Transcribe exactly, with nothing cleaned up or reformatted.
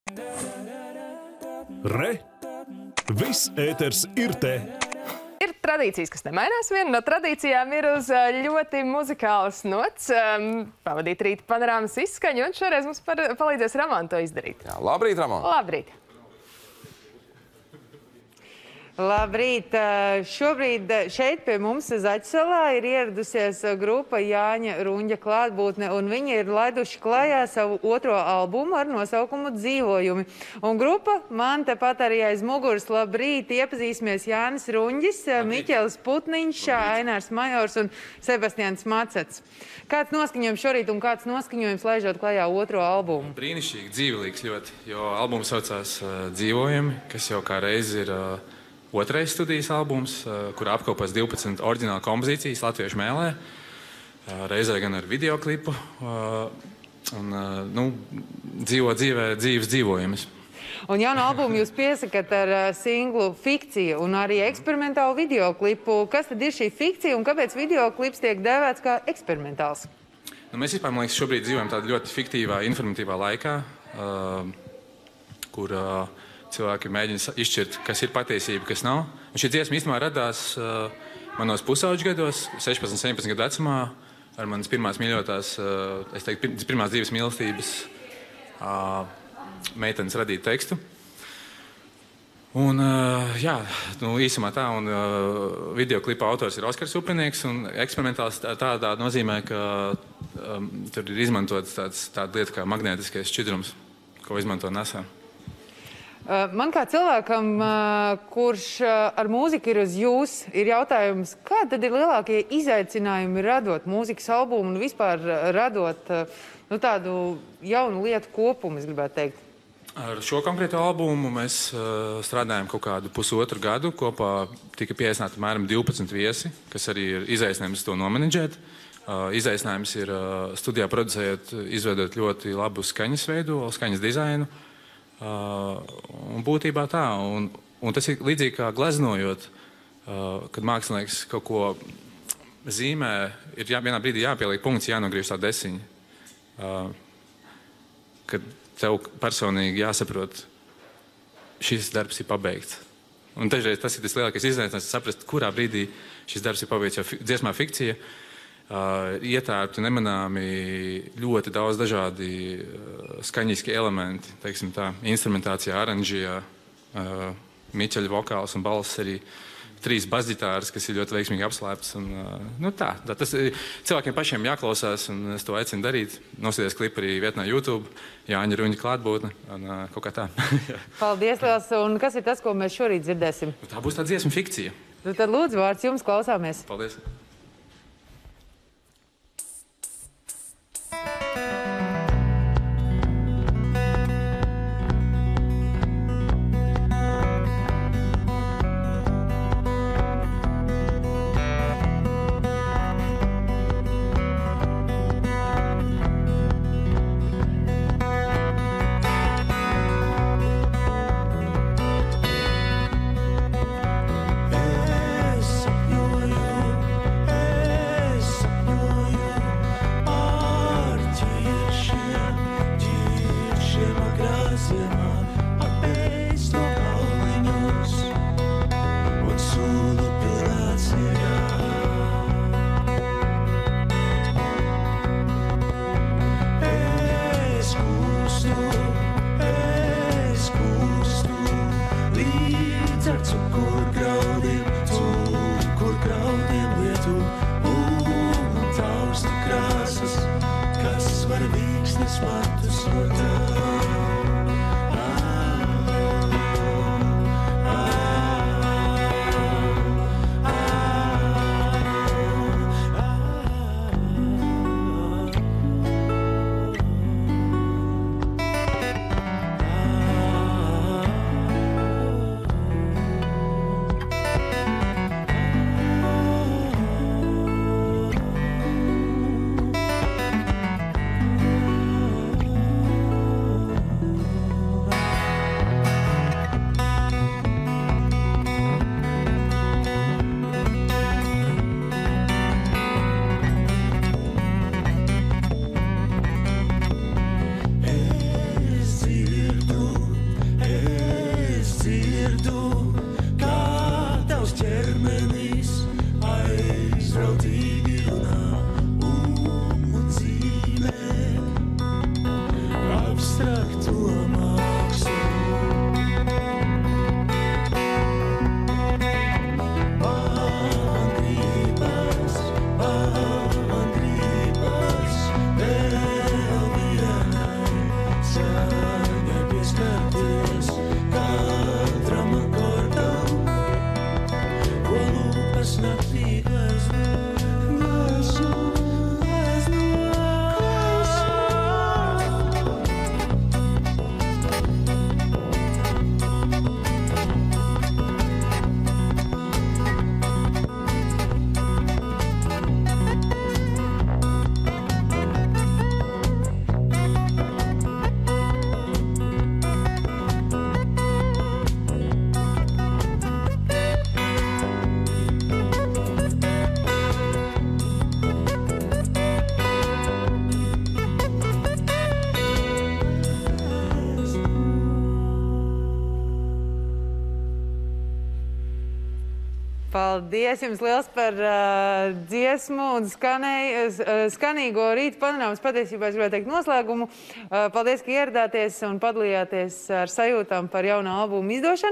Re! Viss ēters ir te! Ir tradīcijas, kas nemainās. Viena no tradīcijām ir uz ļoti muzikālas nots um, pavadīt rīta panorāmas izskaņu, un šoreiz mums par, palīdzēs Ramon to izdarīt. Jā, labrīt, Ramon! Labrīt! Labrīt! Šobrīd šeit pie mums Zaķsalā ir ieradusies grupa Jāņa Ruņģa klātbūtne, un viņi ir laiduši klajā savu otro albumu ar nosaukumu Dzīvojumi. Un grupa man tepat arī aiz muguras. Labrīt! Iepazīsimies Jānis Ruņģis, Miķelis Putniņš, Ainārs Majors un Sebastians Macets. Kāds noskaņojums šorīt un kāds noskaņojums laižot klajā otro albumu? Brīnišķīgi, dzīvelīgs ļoti, jo albums saucās uh, Dzīvojumi, kas jau kā reizi ir uh, otrais studijas albums, kurā apkopās divpadsmit oriģināla kompozīcijas latviešu mēlē, reizē gan ar videoklipu, un, nu, dzīvo dzīvē dzīves dzīvojumus. Un jaunu albumu jūs piesakat ar singlu Fikcija un arī eksperimentālu videoklipu. Kas tad ir šī fikcija un kāpēc videoklips tiek dēvēts kā eksperimentāls? Nu, mēs vispār, man liekas, šobrīd dzīvojam tādā ļoti fiktīvā, informatīvā laikā, kur cilvēki mēģina izšķirt, kas ir patiesība, kas nav. Un šī dziesma īstenībā radās uh, manos pusauģu gados, sešpadsmit, septiņpadsmit gadu vecumā, ar manas pirmās mīļotās, uh, es teiktu, pirmās dzīves mīlestības uh, meitenes radītu tekstu. Un, uh, jā, nu, īsumā tā, un uh, videoklipa autors ir Oskars Upinieks, un eksperimentāls tā, tādā nozīmē, ka um, tur ir izmantots tāds, tāda lieta kā magnētiskais šķidrums, ko izmanto NASA. Man kā cilvēkam, kurš ar mūziku ir uz jūs, ir jautājums, kādi tad ir lielākie izaicinājumi radot mūzikas albumu un vispār radot nu, tādu jaunu lietu kopumu, es gribētu teikt? Ar šo konkrēto albumu mēs uh, strādājam kaut kādu pusotru gadu. Kopā tika pieaicināti apmēram divpadsmit viesi, kas arī ir izaicinājums to nomenedžēt. Uh, izaicinājums ir uh, studijā producējot, izveidot ļoti labu skaņas veidu, skaņas dizainu. Uh, un būtībā tā, un, un tas ir līdzīgi kā gleznojot, uh, kad mākslinieks kaut ko zīmē, ir jā, vienā brīdī jāpieliek punkts, jānogriež tā desiņa. Uh, kad tev personīgi jāsaprot, šis darbs ir pabeigts. Un dažreiz tas ir tas lielākais izaicinājums, saprast, kurā brīdī šis darbs ir pabeigts, jo fi, dziesmā Fikcija Uh, ietērpti nemanāmi ļoti daudz dažādi uh, skaņiski elementi, teiksim tā, instrumentācijā, aranžijā, uh, Miķeļa vokāls un balss arī trīs basģitāras, kas ir ļoti veiksmīgi apslēptas. Un, uh, nu tā, tā, tas ir cilvēkiem pašiem jāklausās, un es to aicinu darīt. Nosties klipu arī vietnā YouTube, Jāņa Ruņģa klātbūtne, un uh, kaut kā tā. Paldies, liels, un kas ir tas, ko mēs šorīt dzirdēsim? Tā būs tā dziesma Fikcija. Nu, tad lūdzu, vārds jums, klausāmies. Paldies. Paldies jums liels par uh, dziesmu un skanēj, uh, skanīgo rīta panorāmas, patiesībā es gribētu teikt noslēgumu. Uh, paldies, ka ieradāties un padalījāties ar sajūtām par jaunu albumu izdošanu.